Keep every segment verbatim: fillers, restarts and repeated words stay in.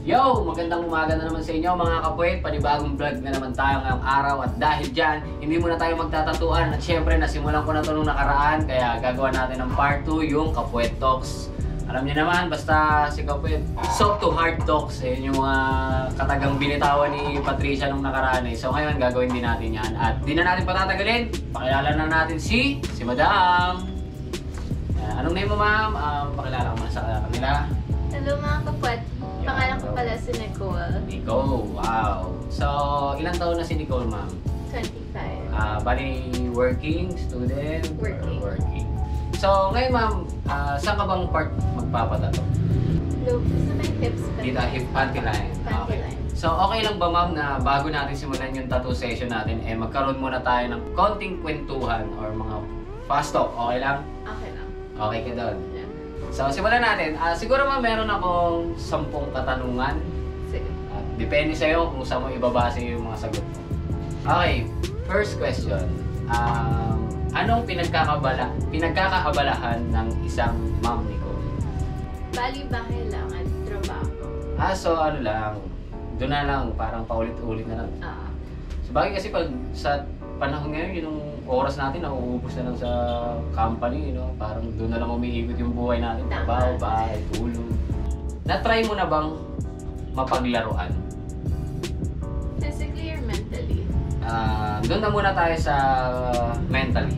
Yo! Magandang umaga na naman sa inyo mga kapuwet. Panibagong vlog na naman tayo ngayong araw. At dahil dyan, hindi muna tayo magtatatuan. At syempre, nasimulan ko na ito nung nakaraan. Kaya gagawa natin ng part two, yung Kapuwet Talks. Alam niyo naman, basta si Kapuwet, soft to hard talks. Eh, yung mga katagang binitawan ni Patricia nung nakaraan. Eh. So ngayon, gagawin din natin yan. At di na natin patatagalin. Pakilala na natin si, si Madam. Uh, anong name mo, ma'am? Um, pakilala ko muna sa kanila. Hello mga kapuwet. Pangalan ko pala si Nicole. Nicole, wow. So, ilang taon na si Nicole, ma'am? twenty-five. Ah, uh, bali working, student? Working. Or working. So, ngayon ma'am, uh, saan ka bang part magpapatato? Look, sa may hips pa. Dito, hip panty line. Panty Okay. line. So, okay lang ba ma'am na bago natin simulan yung tattoo session natin, eh magkaroon muna tayo ng konting kwentuhan or mga fast talk. Okay lang? Okay lang. Okay ka doon? Yeah. So, simulan natin. Uh, siguro ma'am, meron akong sampung katanungan. Sige. At depende sa'yo kung saan mo ibabase yung mga sagot mo. Okay, first question. Um, anong pinagkakabala, pinagkakaabalahan ng isang ma'am Nicole? Bali bahay lang at trabaho. Ah, so ano lang, doon na lang, parang paulit-ulit na lang. Ah. So bagay kasi pag sa panahon ngayon, yung oras natin nauubos na lang sa company, you know? Parang doon na lang umiikot yung buhay natin. Trabaho, bahay, tulog. Na-try mo na bang mapaglaruan? Physically or mentally? Uh, doon na muna tayo sa mentally.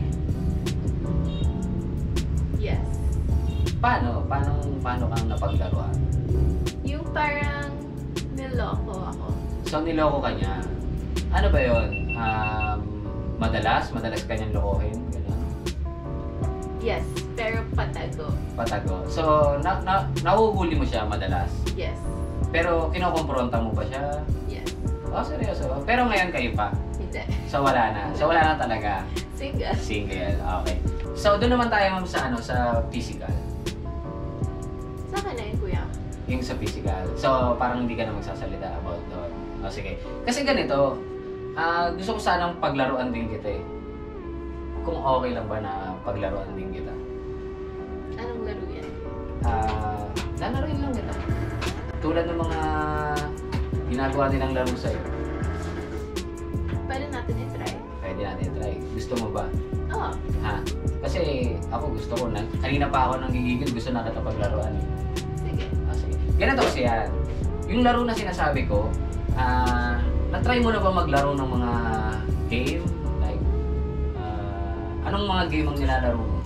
Yes. Paano? Paano, paano kang napaglaruan? Yung parang niloko ako. So, niloko ka niya. Ano ba yun? Um, madalas? Madalas ka niyang lokohin? Ganun? Yes, pero patago. Patago. So, na, na, nahuhuli mo siya madalas? Yes. Pero, kinokompronta mo ba siya? Yes. Oh, seryoso? Pero ngayon kayo pa? Hindi. So, wala na? So, wala na talaga? Single. Single. Okay. So, doon naman tayo ma'am sa, ano, sa physical. Sa akin na yun, kuya. Yung sa physical. So, parang hindi ka na magsasalita about doon. O, sige. Kasi ganito, ah gusto ko sanang paglaruan din kita eh. Kung okay lang ba na paglaruan din kita. Anong laro yan? Ah, lalaruin lang kita. Tulad ng mga ginagawa nilang laro sa'yo. Pwede natin i-try. Pwede natin try. Gusto mo ba? Oo. Ha? Kasi ako gusto ko na, kanina pa ako nanggigigil, gusto na kita paglaruan eh. Sige. Ah, sige. Ganito kasi yan. Yung laro na sinasabi ko, ah, na-try mo na ba maglaro ng mga game? Like, uh, anong mga game ang nilalaro mo?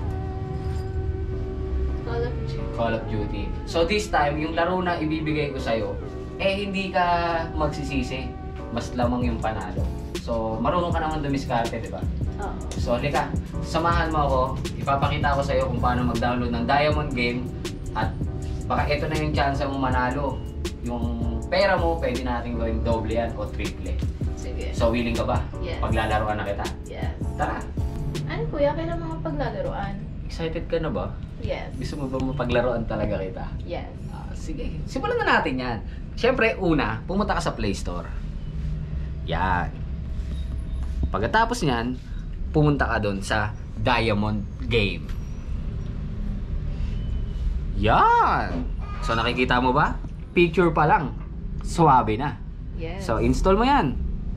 Call of Duty. Call of Duty. So this time, yung laro na ibibigay ko sa'yo, eh hindi ka magsisisi. Mas lamang yung panalo. So, marunong ka naman dumiskarte, di ba? Oo. So, halika. Samahan mo ako. Ipapakita ko sa'yo kung paano mag-download ng Diamond Game. At baka ito na yung chance mo manalo. Yung pera mo, pwede natin gawing doble yan o triple. Sige. So, willing ka ba? Yes. Paglalaroan na kita? Yes. Tara! Ano kuya, kailan mga paglalaroan? Excited ka na ba? Yes. Gusto mo ba mapaglaruan talaga kita? Yes. Ah, sige, simulan na natin yan. Siyempre, una, pumunta ka sa Play Store. Yan. Pagkatapos niyan, pumunta ka doon sa Diamond Game. Yan! So, nakikita mo ba? Picture pa lang. Suwabe na. Yes. So, install mo yan.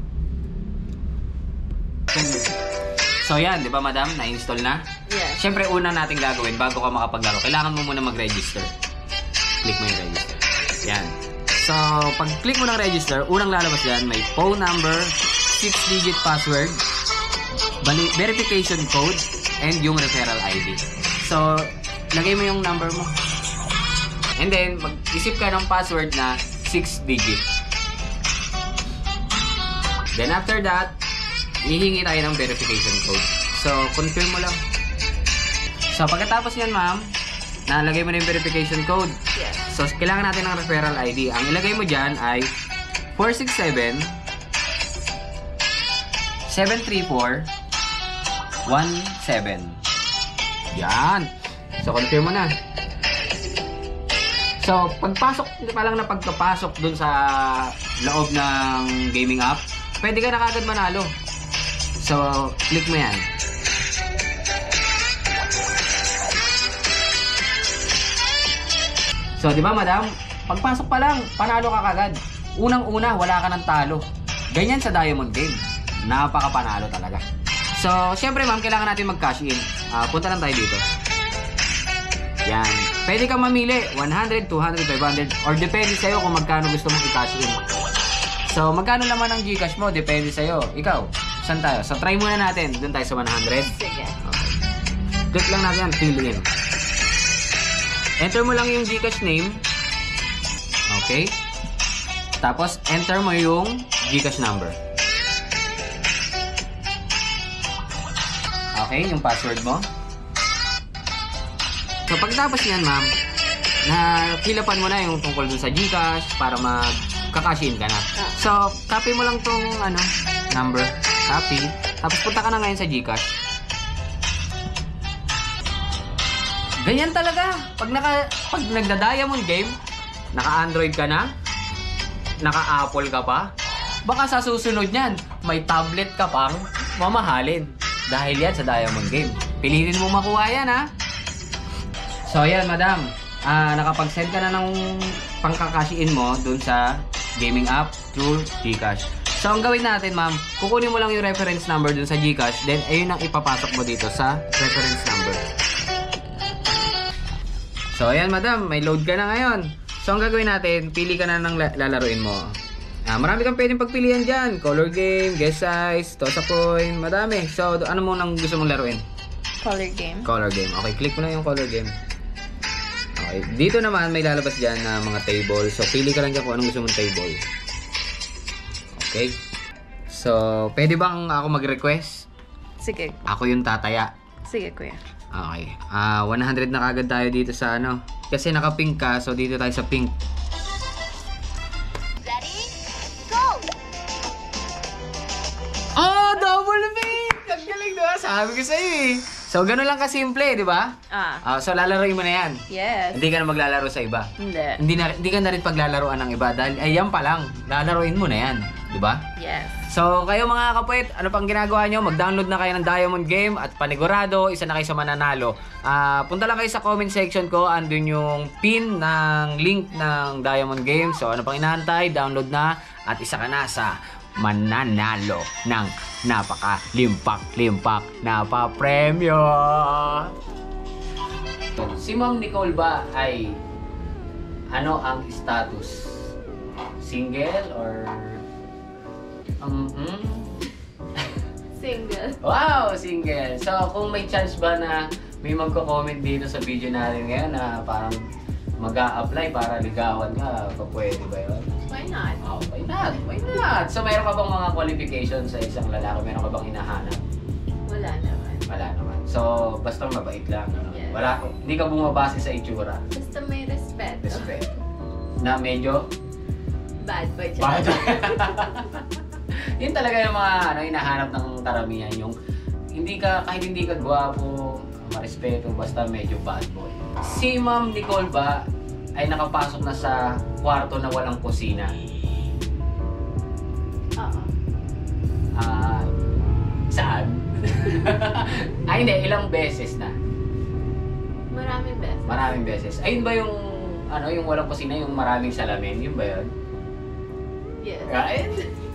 So, yan. Di ba, madam? Na-install na? Yes. Siyempre, una natin gagawin bago ka makapaglaro, kailangan mo muna mag-register. Click mo yung register. Yan. So, pag-click mo ng register, unang lalabas yan, may phone number, six digit password, verification code, and yung referral I D. So, lagay mo yung number mo. And then, mag-isip ka ng password na six digit. Then after that, hihingi tayo ng verification code. So, confirm mo lang. So, pagkatapos yan, ma'am, nalagay mo na yung verification code. Yes. So, kailangan natin ng referral I D. Ang ilagay mo dyan ay four six seven, seven three four, one seven. Yan. So, confirm mo na. So, pagpasok, pa lang na pagkapasok dun sa loob ng gaming app, pwede ka na kagad manalo. So, click mo yan. So, di ba, madam? Pagpasok pa lang, panalo ka kagad. Unang-una, wala ka ng talo. Ganyan sa Diamond Game. Napaka-panalo talaga. So, syempre ma'am, kailangan natin mag-cash in. Uh, punta lang tayo dito. Yan. Pwede kang mamili, one hundred, two hundred, five hundred, or depende sa'yo kung magkano gusto mong i-cash in. So, magkano naman ang Gcash mo, depende sa'yo. Ikaw, saan tayo? So, try muna natin. Doon tayo sa one hundred. Sige. Okay. Click lang natin yan, fill in. Enter mo lang yung Gcash name. Okay. Tapos, enter mo yung Gcash number. Okay, yung password mo. So, pagtapos yan, ma'am, na fill-upan mo na yung tungkol dun sa Gcash para mag-cash in ka na. So, copy mo lang tong ano, number. Copy. Tapos, punta ka na ngayon sa Gcash. Ganyan talaga. Pag, naka, pag nagda-Diamond Game, naka-Android ka na, naka-Apple ka pa, baka sa susunod niyan, may tablet ka pang mamahalin. Dahil yan sa Diamond Game. Pilitin mo makuha yan, ha? So, ayan, madam. Ah, nakapag-send ka na ng pangkakashiin mo dun sa gaming app through Gcash. So, ang gawin natin, ma'am, kukunin mo lang yung reference number dun sa Gcash, then ayun ang ipapasok mo dito sa reference number. So, ayan, madam, may load ka na ngayon. So, ang gagawin natin, pili ka na ng lalaruin mo. Ah, marami kang pwedeng pagpilian dyan. Color game, guess size, toss a coin, madami. So, ano mo nang gusto mong laruin? Color game. Color game. Okay, click mo na yung color game. Okay, dito naman may lalabas dyan na mga table. So, pili ka lang dyan kung anong gusto mong table. Okay. So, pwede bang ako mag-request? Sige. Ako yung tataya. Sige, kuya. Okay. Ah, one hundred na kagad tayo dito sa ano. Kasi naka-pink ka, so dito tayo sa pink. Ready? Go! Oh, double pink! Ang galing, diba? Sabi ko sa'yo eh. So, ganun lang kasimple, di ba? Ah. Ah, so, lalaroin mo na yan. Yes. Hindi ka na maglalaro sa iba. Hindi. Hindi, na, hindi ka na rin paglalaroan ng iba dahil ayan pa lang, lalaroin mo na yan. Di ba? Yes. So, kayo mga kapwet, ano pang ginagawa nyo? Mag-download na kayo ng Diamond Game at panigurado, isa na kayo sa mananalo. Ah, punta lang kayo sa comment section ko, andun yung pin ng link ng Diamond Game. So, ano pang inaantay? Download na at isa ka na sa mananalo ng napaka-limpak-limpak na pa-premyo. Si Ma'am Nicole ba ay ano ang status? Single or um, Single. wow, single. So, kung may chance ba na may magko-comment dito sa video natin ngayon na parang mag-a-apply para ligawan ka, pwede ba yun? Why not? Oh, why not? Why not? So, meron ka bang mga qualifications sa isang lalaki? Meron ka bang hinahanap? Wala naman. Wala naman. So, basta mabait lang. Ano? Yes. Wala, hindi ka bumabase sa itsura. Basta may respeto. Respect. Na medyo Bad boy. bad. Yun talaga yung mga ano, hinahanap ng karamihan. Yung hindi ka, kahit hindi ka gwapo, marespeto, basta medyo bad boy. Si Ma'am Nicole ba ay nakapasok na sa kwarto na walang kusina? Oo. Ah, saan? Ay hindi, ilang beses na? Maraming beses. Maraming beses. Ayun ba yung ano, yung walang kusina, yung maraming salamin, yun ba yun? Yes. Right?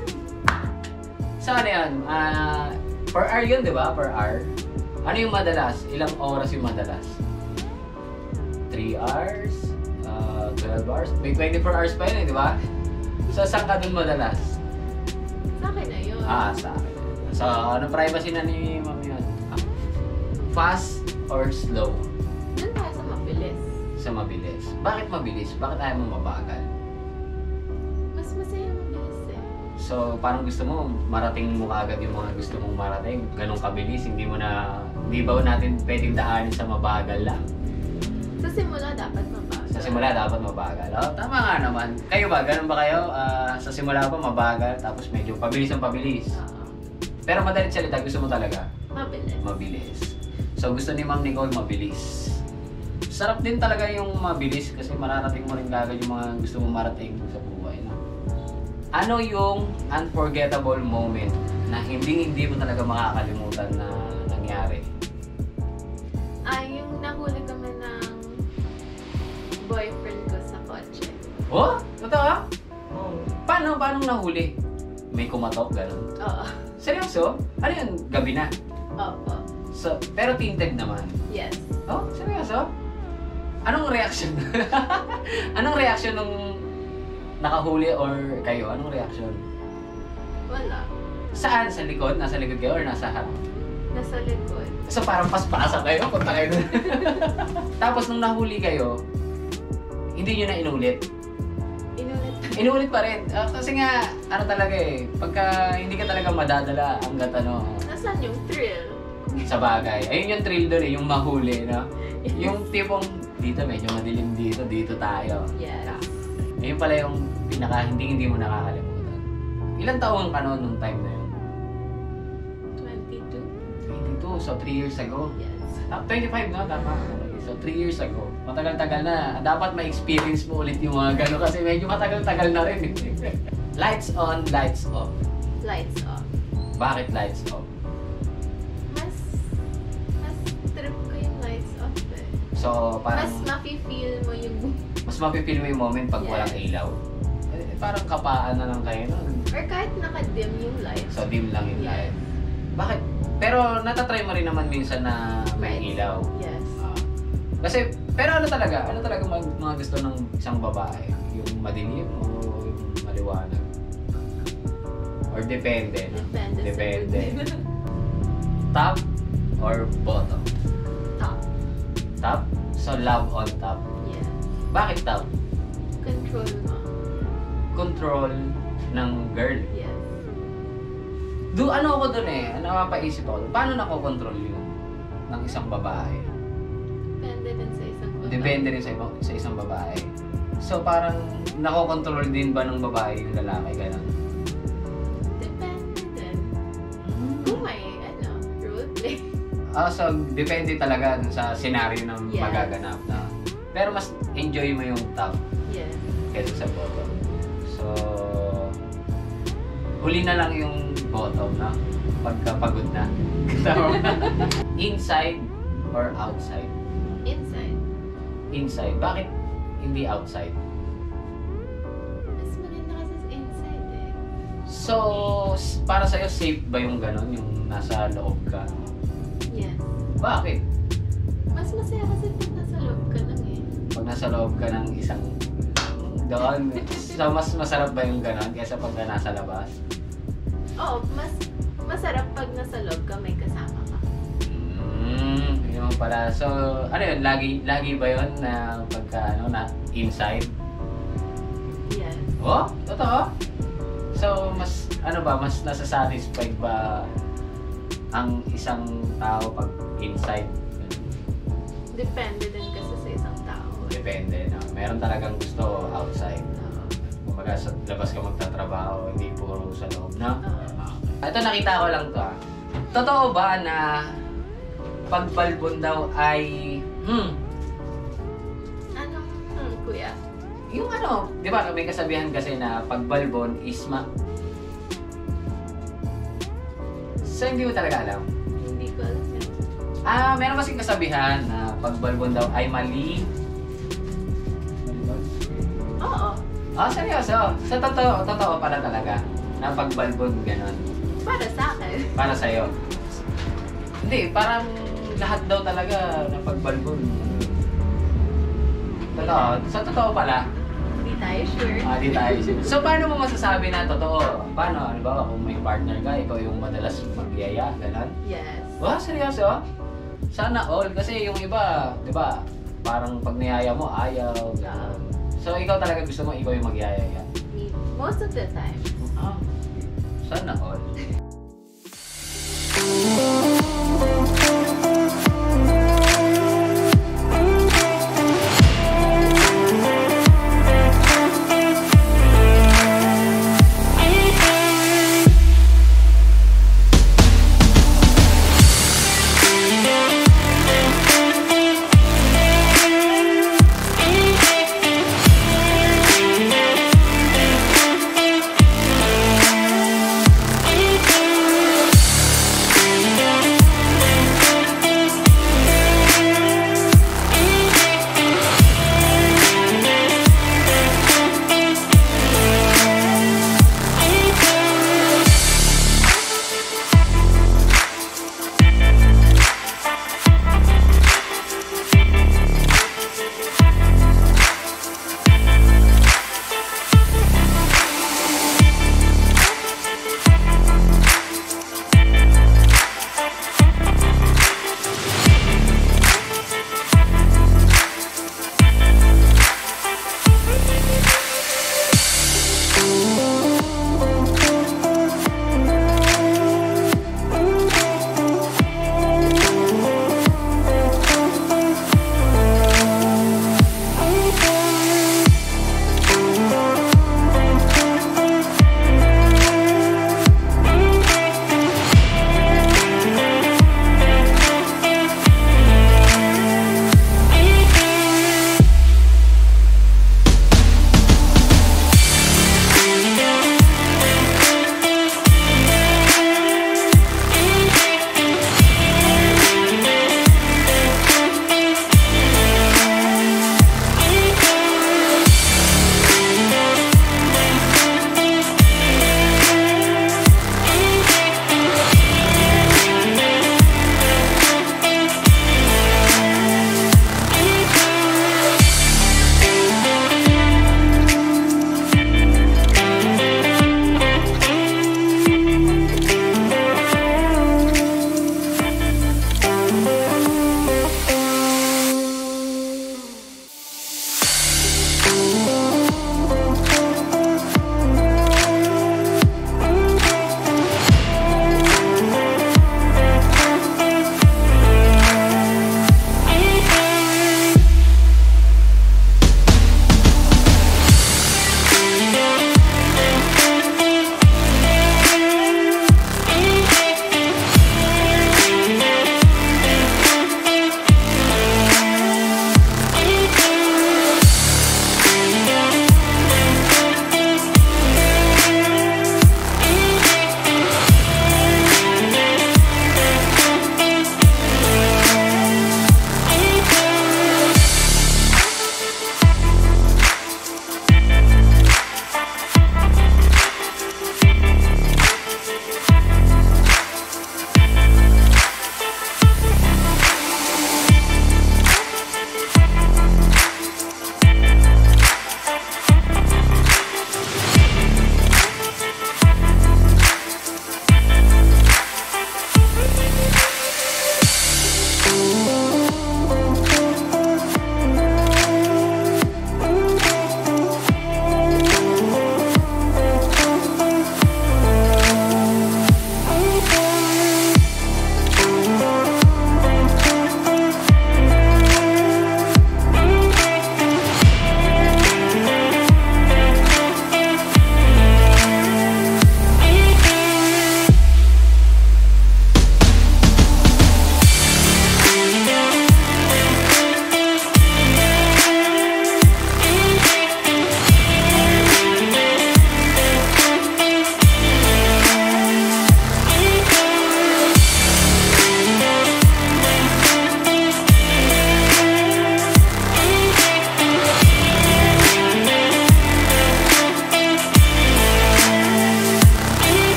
So ano yun? Ah, per hour yun, di ba? Per hour. Ano yung madalas? Ilang oras yung madalas? three hours? Uh, twelve hours? May twenty-four hours pa yun eh, di ba? So, saan ka dun madalas? Sa akin na yun. Ah, sa akin. So, ano privacy na ni Ma'am yun? Ah, fast or slow? Doon tayo sa mabilis. Sa mabilis. Bakit mabilis? Bakit ayaw mo mabagal? Mas masaya mabilis eh. So, parang gusto mo, marating mo agad yung mga gusto mong marating. Ganong kabilis, hindi mo na, hindi ba natin pwedeng daanin sa mabagal lang? Sa simula dapat mabagal. Sa simula dapat mabagal. Oh, tama nga naman. Kayo ba? Ganun ba kayo? Ah, sa simula pa mabagal, tapos medyo pabilis ang pabilis. Oo. Pero madalit salita, gusto mo talaga? Mabilis. Mabilis. So, gusto ni Ma'am Nicole mabilis. Sarap din talaga yung mabilis kasi mararating mo rin kagad yung mga gusto mong marating sa buhay. No? Ano yung unforgettable moment na hindi hindi mo talaga makakalimutan na nangyari? Ah, yung nahuli kami ng boyfriend ko sa kotse. Oh? Totoo? Oo. Paano? Paano nahuli? May kumatok, gano'n? Oo. Seryoso? Ano yun? Gabi na? Opo. So, pero tinted naman. Yes. Oh, seryoso? Anong reaction? Anong reaction nung nakahuli or kayo? Anong reaction? Wala. Saan? Sa likod? Nasa likod kayo or nasa harap? Nasa likod. So parang paspasa kayo, punta kayo dun. Tapos nung nahuli kayo, hindi nyo na inulit. Inulit. Inulit pa rin. Ah, kasi nga, ano talaga eh, pagka hindi ka talaga madadala hanggat ano, Nasaan yung thrill? sa bagay. Ayun yung thrill doon eh, yung mahuli, no? Yung tipong, dito medyo madilim dito, dito tayo. Yes. Ayun pala yung pinaka hindi hindi mo nakakalimutan. Ilang taon ka noon nung time na yun? twenty-two? twenty-two, so three years ago. Yes. Ah, twenty-five no? Tama. So three years ago. Matagal-tagal na. Dapat ma-experience mo ulit yung mga gano'n kasi medyo matagal-tagal na rin. Lights on, lights off. Lights off. Bakit lights off? Mas, mas trip ko yung lights off eh. So parang Mas mafe-feel mo yung, mas mapipil mo yung moment pag Yes. walang ilaw. Eh, parang kapaan na lang kayo nun. or kahit naka-dim yung lights. So dim lang yung light. Yes. Bakit? Pero natatry mo rin naman minsan na may Lights. ilaw. Yes. Ah. Kasi, pero ano talaga? Ano talaga mag, mga gusto ng isang babae? Yung madilim o yung maliwanag? Or depende? No? Depende. sa Depende. mood. Top or bottom? Top. Top? So love on top. Yes. Bakit top? Control mo. Control ng girl. Yes. Do ano ako dun eh, ano mapaisip ako dun. Paano nakokontrol yun ng isang babae? Depende din sa isang babae. Depende rin sa, ibang, sa isang babae. So parang nakokontrol din ba ng babae yung lalaki? Ganun. Depende din. Kung may, ano, role play. Ah, so depende talaga dun sa senaryo ng Yes. magaganap na. Pero mas enjoy mo yung top Yes. kaysa sa bottom. So, huli na lang yung bottom na pagkapagod na. Inside or outside? Inside. Inside. Bakit hindi outside? Mas maganda kasi sa inside eh. So, s- para sa'yo, safe ba yung ganon? Yung nasa loob ka? Yes. Bakit? Mas masaya kasi pag nasa loob ka lang eh. Pag nasa loob ka ng isang doon, so mas masarap ba yung ganon kaysa pag nasa labas? Oo, mas masarap pag nasa loob ka may kasama ka. Hmm, yun naman pala. So, ano yun? Lagi, lagi ba yun na pagka, ano, na inside? Yes. Oh, totoo? So, mas, ano ba, mas nasa-satisfied ba ang isang tao pag inside? Depende din kasi sa isang tao. Depende, no? Meron talagang gusto outside. Oo. Kumbaga sa labas ka magtatrabaho, hindi puro sa loob, no? Oo. Ito nakita ko lang to ah. Totoo ba na pagbalbon daw ay, hmm, Anong, hmm, kuya? yung ano, di ba may kasabihan kasi na pagbalbon is ma... So hindi mo talaga alam? Hindi ko alam yun. Ah, meron kasing kasabihan na pagbalbon daw ay mali. Oo. Ah, seryoso? Sa totoo, totoo pala talaga na pagbalbon ganon. Para sa akin. Para sa'yo. Hindi, parang lahat daw talaga na pagbalbon. Totoo. Sa totoo pala. Hindi tayo sure. Ah, di tayo sure. So, paano mo masasabi na totoo? Paano? Ano ba, kung may partner ka, ikaw yung madalas magyaya, gano'n? Yes. Wah, seryoso? Sana all. Kasi yung iba, di ba, parang pag niyaya mo, ayaw. Gano'n. So, ikaw talaga gusto mo, ikaw yung magyayaya. Me- Most of the time. Ah, sana all.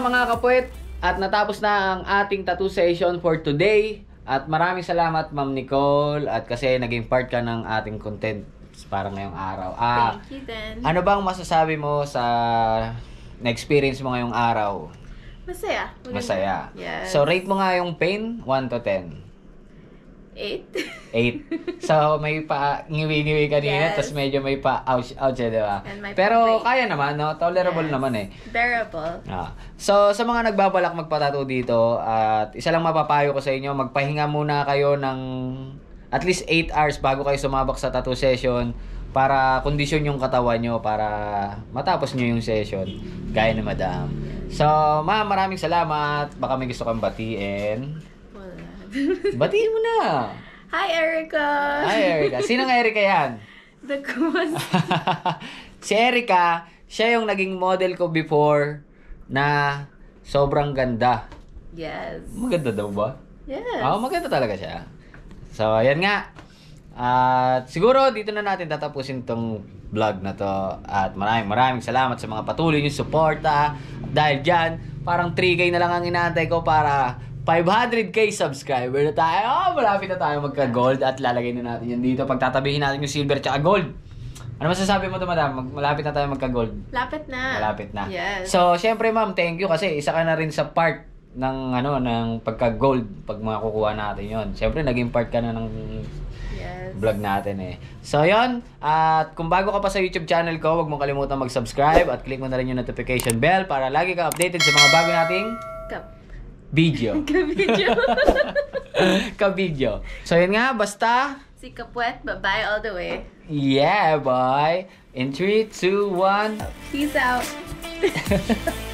mga kapwet, at natapos na ang ating tattoo session for today. At maraming salamat Ma'am Nicole at kasi naging part ka ng ating content para ngayong araw. Ah, Thank you then. ano bang masasabi mo sa na-experience mo ngayong araw? Masaya. Maganda. Masaya. Yes. So rate mo nga yung pain, one to ten. Eight. eight. So, may pa ngiwi-ngiwi kanina, Yes. tapos medyo may pa ouch, ouch, eh, di ba? And may Pero pa-break. kaya naman, no? Tolerable Yes. naman eh. Bearable. Ah. So, sa mga nagbabalak magpatato dito, at isa lang mapapayo ko sa inyo, magpahinga muna kayo ng at least eight hours bago kayo sumabak sa tattoo session para kondisyon yung katawan nyo para matapos nyo yung session. Gaya ni Madam. So, ma'am, maraming salamat. Baka may gusto kang batiin. Wala. Batiin mo na. Hi, Erica! Hi, Erica. Sinong Erica yan? The Kumas. Si Erica, siya yung naging model ko before na sobrang ganda. Yes. Maganda daw ba? Yes. Oo, maganda talaga siya. So, ayan nga. At siguro dito na natin tatapusin tong vlog na to. At maraming maraming salamat sa mga patuloy yung suporta. At dahil dyan, parang three K na lang ang inaantay ko para five hundred K subscriber na tayo. Oh, malapit na tayo magka-gold at lalagay na natin yan dito. Pagtatabihin natin yung silver at gold. Ano masasabi mo to, madam? Mag- malapit na tayo magka-gold. Lapit na. Malapit na. Yes. So, syempre ma'am, thank you kasi isa ka na rin sa part ng ano ng pagka-gold pag makukuha natin yon. Syempre naging part ka na ng Yes. vlog natin eh. So, yon. At kung bago ka pa sa YouTube channel ko, huwag mong kalimutan mag-subscribe at click mo na rin yung notification bell para lagi ka updated sa mga bago nating Cup. video. Ka-video. Ka-video. So, yun nga. Basta, Si Kapwet, bye-bye all the way. yeah, boy. In three, two, one. Peace out.